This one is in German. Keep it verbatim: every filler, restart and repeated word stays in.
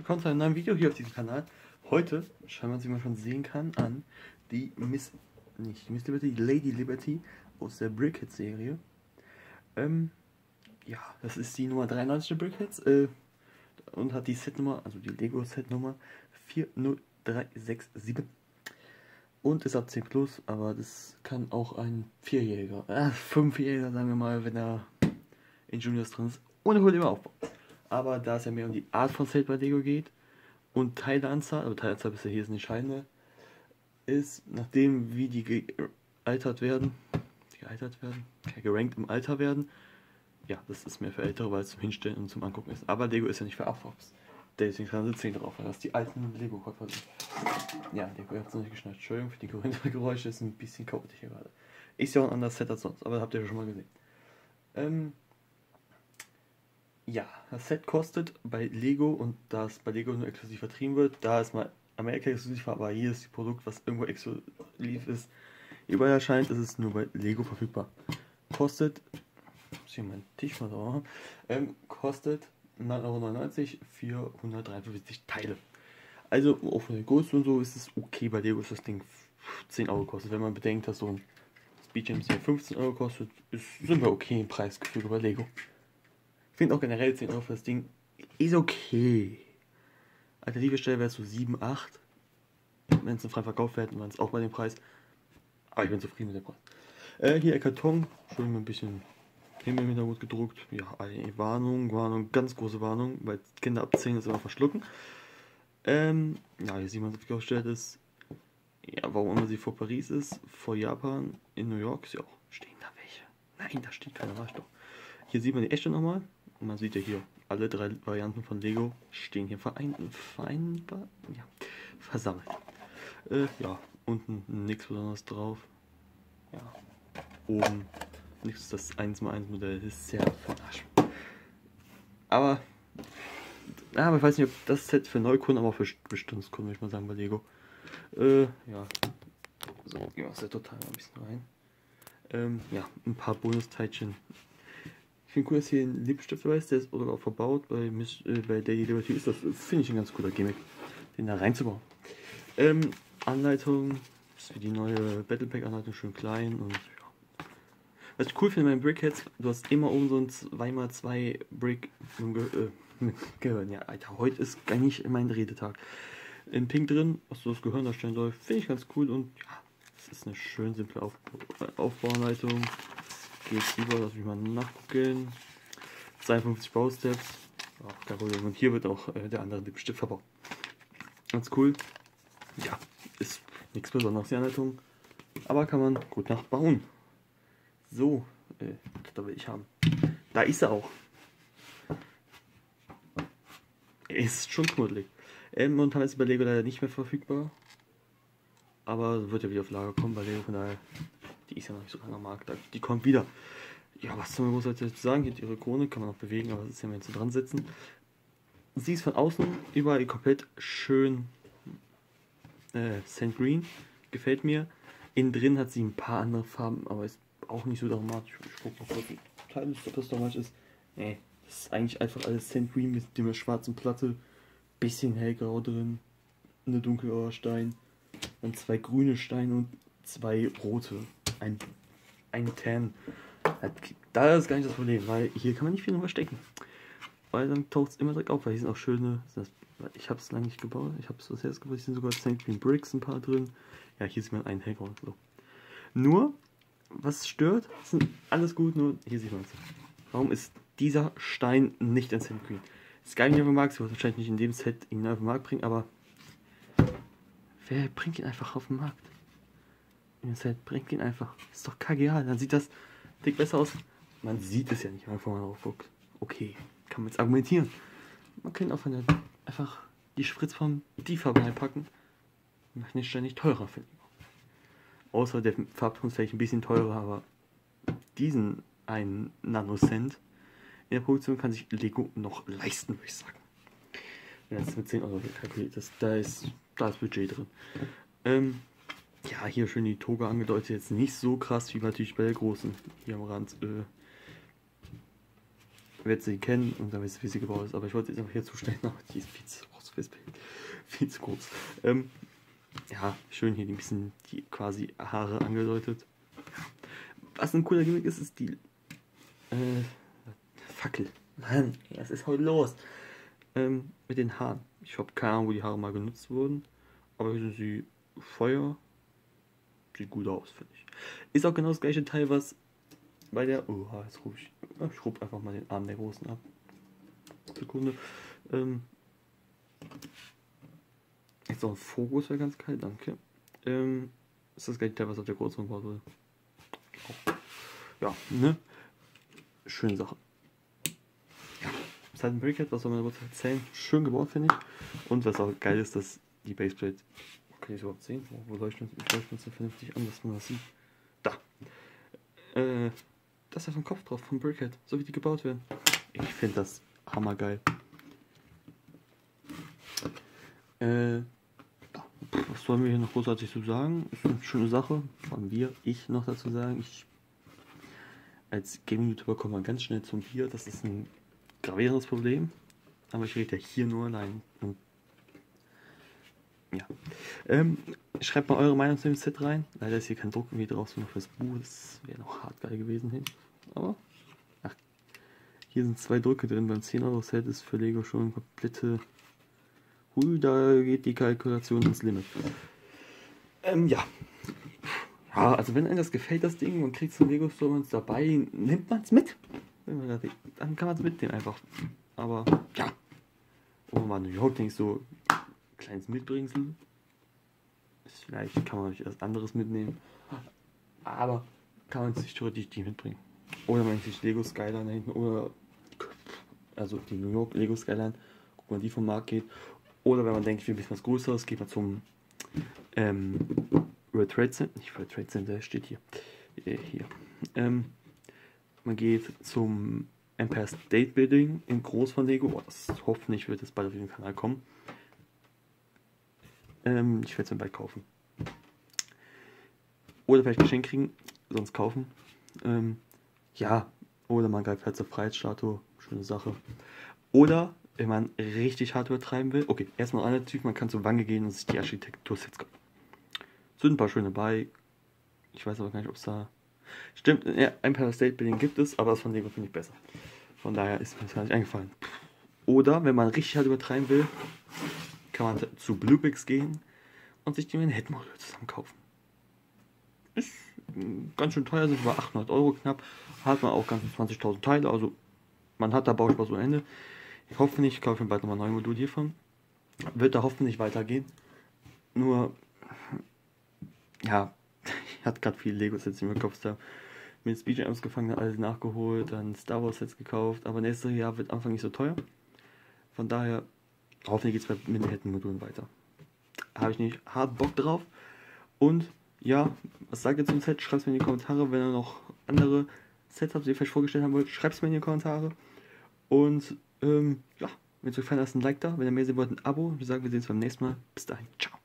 willkommen zu einem neuen Video hier auf diesem Kanal. Heute schauen wir uns, wie man schon sehen kann, an die Miss, nicht Miss Liberty, Lady Liberty aus der Brickheads Serie. Ähm, ja, das ist die Nummer dreiundneunzig der Brickheads äh, und hat die Setnummer, also die Lego Setnummer vier null drei sechs sieben und ist ab zehn plus, aber das kann auch ein Vierjähriger, äh, Fünfjähriger, sagen wir mal, wenn er in Juniors drin ist, ohne Probleme aufbauen. Aber da es ja mehr um die Art von Set bei Lego geht und Teileanzahl, aber Teileanzahl bisher hier ist nicht entscheidend, ist, nachdem wie die gealtert werden, gealtert werden, gerankt im Alter werden, ja, das ist mehr für Ältere, weil es zum Hinstellen und zum Angucken ist. Aber Lego ist ja nicht für Abwurfs. Deswegen kann sitzen drauf, weil das die alten Lego-Koffer sind. Ja, Lego hat es noch nicht geschnallt. Entschuldigung für die Geräusche, ist ein bisschen chaotisch hier gerade. Ist ja auch ein anderes Set als sonst, aber habt ihr ja schon mal gesehen. Ähm, Ja, das Set kostet bei Lego, und da es bei Lego nur exklusiv vertrieben wird, da es mal Amerika exklusiv war, aber hier ist das Produkt, was irgendwo exklusiv ist, überall erscheint, ist es nur bei Lego verfügbar. Kostet, muss ich meinen Tisch mal sauber machen, ähm, kostet neun Euro neunundneunzig, vierhundertdreiundfünfzig Teile. Also auch von der Größe und so ist es okay, bei Lego ist das Ding zehn Euro kostet. Wenn man bedenkt, dass so ein Speed Jam fünfzehn Euro kostet, ist, sind wir okay im Preisgefüge bei Lego. Ich finde auch generell zehn Euro für das Ding ist okay. Alternative Stelle wäre es so sieben, acht. Wenn es im freien Verkauf wäre, hätten wir es auch bei dem Preis. Aber ich bin zufrieden mit dem Preis. Äh, hier der Karton, schön mit ein bisschen Himmel im Hintergrund gedruckt. Ja, eine Warnung, Warnung, ganz große Warnung, weil Kinder ab zehn das immer verschlucken. Ähm, ja, hier sieht man, wie aufgestellt ist. Ja, warum immer sie vor Paris ist, vor Japan, in New York ist ja auch. Stehen da welche? Nein, da steht keiner, war ich doch. Hier sieht man die echte nochmal. Und man sieht ja hier, alle drei Varianten von Lego stehen hier vereint, vereinbar, ja, versammelt. Äh, ja, unten nichts Besonderes drauf. Ja, oben nichts, das eins mal eins Modell ist sehr für den Arsch. Aber, aber ich weiß nicht, ob das Set für Neukunden, aber auch für Bestandskunden, würde ich mal sagen, bei Lego. Äh, ja, so, gehen wir aus der Total mal ein bisschen rein. Ähm, ja, ein paar Bonusteilchen. Ich finde cool, dass hier ein Lippenstift dabei ist, der ist sogar auch verbaut. Bei, Miss, äh, bei Lady Liberty ist das, finde ich, ein ganz cooler Gimmick, den da reinzubauen. Ähm, Anleitung ist für die neue Battle Pack Anleitung schön klein und ja. Was ich cool finde bei den Brickheads, du hast immer oben so ein zwei mal zwei Brick äh, mit Gehirn. Ja, Alter, heute ist gar nicht mein Redetag. In Pink drin, was so das Gehirn darstellen soll, finde ich ganz cool und ja, es ist eine schön simple Aufbau Aufbauanleitung. Geht über, lass mich mal nachgucken. zweiundfünfzig Bausteps. Ja, kein Problem. Und hier wird auch äh, der andere Lippenstift verbaut. Ganz cool. Ja, ist nichts Besonderes, die Anleitung. Aber kann man gut nachbauen. So, äh, da will ich haben. Da ist er auch. Er ist schon knuddelig. Ähm, momentan ist bei Lego leider nicht mehr verfügbar. Aber wird ja wieder auf Lager kommen bei Lego, von daher. Die ist ja noch nicht so lange am Markt, die kommt wieder. Ja, was soll man groß dazu sagen? Hier ihre Krone, kann man noch bewegen, aber das ist ja, wenn sie dran sitzen. Sie ist von außen überall komplett schön äh, Sand Green, gefällt mir. Innen drin hat sie ein paar andere Farben, aber ist auch nicht so dramatisch. Ich gucke mal kurz, Teil ist, ob das dramatisch ist. Nee, das ist eigentlich einfach alles Sand Green mit der schwarzen Platte, bisschen hellgrau drin, eine dunkelblauer Stein, dann zwei grüne Steine und zwei rote. Ein, ein Tan. Da ist gar nicht das Problem, weil hier kann man nicht viel noch verstecken. Weil dann taucht es immer direkt auf, weil hier sind auch schöne. Ich habe es lange nicht gebaut, ich habe es was jetzt gebaut, hier sind sogar Sand Green Bricks ein paar drin. Ja, hier sieht man einen hellgrauen. So. Nur, was stört, sind alles gut, nur hier sieht man es. Warum ist dieser Stein nicht in Sand Green? Ist geil, nicht auf den Markt, sie wird wahrscheinlich nicht in dem Set ihn auf den Markt bringen, aber wer bringt ihn einfach auf den Markt? In Set bringt ihn einfach. Ist doch kackeal. Dann sieht das dick besser aus. Man sieht es ja nicht, einfach mal drauf guckt. Okay, kann man jetzt argumentieren. Man kann auch einfach die Spritzform die Farbe reinpacken. Macht den Stein nicht teurer, finde ich. Außer der Farbton ist vielleicht ein bisschen teurer, aber diesen einen Nanocent in der Produktion kann sich Lego noch leisten, würde ich sagen. Wenn das mit zehn Euro kalkuliert ist, da ist, da ist Budget drin. Ähm, Ja, hier schön die Toga angedeutet, jetzt nicht so krass wie natürlich bei der großen. Hier am Rand, äh, werdet sie kennen und dann wisst ihr, wie sie gebaut ist. Aber ich wollte jetzt einfach hier zustellen, aber die ist viel zu groß für viel zu kurz. Ähm, ja, schön hier ein bisschen die quasi Haare angedeutet. Was ein cooler Gimmick ist, ist die äh, Fackel. Mann, was ist heute los? Ähm, mit den Haaren. Ich habe keine Ahnung, wo die Haare mal genutzt wurden. Aber hier sind sie Feuer. Sieht gut aus, finde ich. Ist auch genau das gleiche Teil, was bei der... Oh, jetzt rufe ich... Ich rufe einfach mal den Arm der Großen ab. Sekunde. Ähm, jetzt noch ein Fokus wäre ganz geil, danke. Ähm, ist das gleiche Teil, was auf der Großen gebaut wurde. Ja, ne? Schöne Sache. Ja, es hat ein Brickhead, was soll man dazu erzählen? Schön gebaut, finde ich. Und was auch geil ist, dass die Baseplate... Kann ich es überhaupt sehen? Wo leuchtet es so vernünftig an, dass man das sieht? Da. Äh, das ist ja so ein Kopf drauf vom Brickhead, so wie die gebaut werden. Ich finde das hammergeil. Äh, was sollen wir hier noch großartig zu sagen? Ist eine schöne Sache. Von wir, ich noch dazu sagen. Ich als Gaming-YouTuber kommt man ganz schnell zum Bier. Das ist ein gravierendes Problem. Aber ich rede ja hier nur allein. Und ja. Ähm, schreibt mal eure Meinung zu dem Set rein. Leider ist hier kein Druck irgendwie drauf, sondern fürs Buch. Das wäre noch hart geil gewesen. Hin. Aber, ach. Hier sind zwei Drücke drin. Beim zehn Euro Set ist für Lego schon komplette... Hui, da geht die Kalkulation ins Limit. Ähm, ja. Ja, also wenn einem das gefällt, das Ding, und kriegt zum Lego Store dabei, nimmt man es mit. Dann kann man es mitnehmen einfach. Aber, ja. Oh man, New York, denke ich so, kleines Mitbringsel. Vielleicht kann man etwas anderes mitnehmen. Aber kann man sich theoretisch die mitbringen. Oder man sich Lego Skyline da hinten, oder also die New York Lego Skyline, guck mal, die vom Markt geht. Oder wenn man denkt, ich will ein bisschen was Größeres, geht man zum ähm, World Trade Center, nicht World Trade Center, steht hier. Äh, hier. Ähm, man geht zum Empire State Building in groß von Lego. Oh, das hoffentlich wird es bald auf den Kanal kommen. Ähm, ich werde es mir bald kaufen. Oder vielleicht Geschenk kriegen, sonst kaufen. Ähm, ja, oder man greift halt zur Freiheitsstatue, schöne Sache. Oder, wenn man richtig hart übertreiben will, okay, erstmal ein anderer Typ, man kann zur Wange gehen und sich die Architektur-Sets kaufen. Sind ein paar schöne bei. Ich weiß aber gar nicht, ob es da... Stimmt, ja, Empire State Building gibt es, aber das von Lego finde ich besser. Von daher ist mir das gar nicht eingefallen. Oder, wenn man richtig hart übertreiben will, kann man zu Bluepix gehen und sich die Manhattan-Module zusammen kaufen. Ist ganz schön teuer, sind über achthundert Euro knapp. Hat man auch ganze zwanzigtausend Teile, also man hat da Bauspaß ohne Ende. Ich hoffe nicht, ich kaufe mir bald nochmal ein neues Modul hiervon. Wird da hoffentlich weitergehen. Nur, ja, ich hatte gerade viele Lego-Sets in meinem Kopf da. Mit Speed Jams gefangen, alles nachgeholt, dann Star Wars Sets gekauft, aber nächstes Jahr wird Anfang nicht so teuer. Von daher, hoffentlich geht es bei Manhattan-Modulen weiter. Habe ich nicht hart Bock drauf. Und ja, was sagt ihr zum Set? Schreibt es mir in die Kommentare. Wenn ihr noch andere Sets habt, die ihr vielleicht vorgestellt haben wollt, schreibt es mir in die Kommentare. Und ähm, ja, wenn es euch gefallen hat, lasst ein Like da. Wenn ihr mehr sehen wollt, ein Abo. Wir sagen, wir sehen uns beim nächsten Mal. Bis dahin. Ciao.